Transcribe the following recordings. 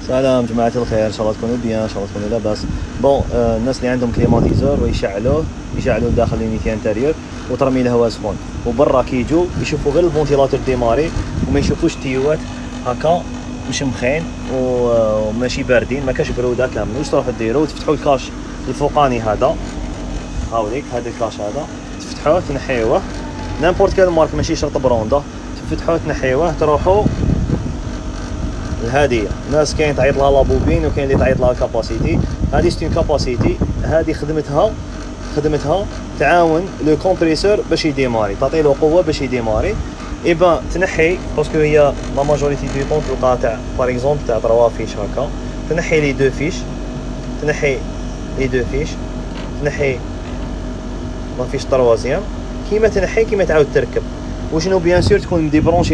سلام جماعة الخير، ان شاء الله تكونوا بيان، ان شاء الله تكونوا لاباس. بون الناس اللي عندهم كليماتيزور ويشعلوه داخل لونيتي انتيريور وترمي الهواء سخون، وبرا كيجو يشوفوا غير الفونتيلاتور ديماري وما يشوفوش تيوات هكا مشمخين وماشي باردين، ما كاش بروده كامل. واش تروحوا ديروا؟ تفتحوا الكاش الفوقاني هذا، هاوليك هذا الكاش هذا، تفتحوه تنحيوه نيمبورت كال مارك، ماشي شرط بروندا، تفتحوه تنحيوه تروحوا الهاديه. ناس كاين تعيط لها لابوبين وكاين اللي تعيط لها الكاباسيتي. هذه ستون كاباسيتي، هذه خدمتها تعاون لو كومبريسور باش يديماري، تعطي له قوه باش يديماري. ايبا تنحي باسكو هي لا ماجوريتي دو طون تلقى تاع باغ اكزومبل تاع 3 فيش هكا، تنحي لي 2 فيش، تنحي ما فيش تروازيام، كيما تنحي كيما تعاود تركب. وشنو بيان سور تكون مديبرونشي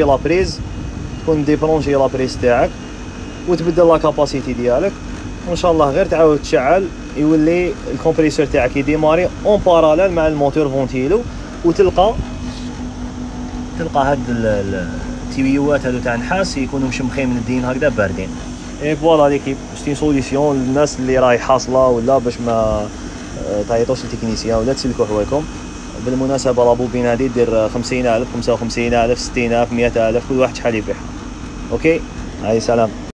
لابريز تاعك وتبدل لا كاباسيتي ديالك، وان شاء الله غير تعاود تشعل يولي الكومبريسور تاعك يديماري اون باراليل مع الموتور فونتيلو، وتلقى هاد التيويوات هادو تاع نحاس يكونوا مشمخين من الدين هكذا باردين. اي فوالا ليكيب شتي سوليسيون للناس اللي راهي حاصله ولا باش ما تعيطوش للتكنيسيان ولا تسلكوا حوايجكم. بالمناسبه لابوبين هذه دير 50,000 55,000 60,000 100,000 كل واحد شحال يبيعها. اوكي هاي سلام.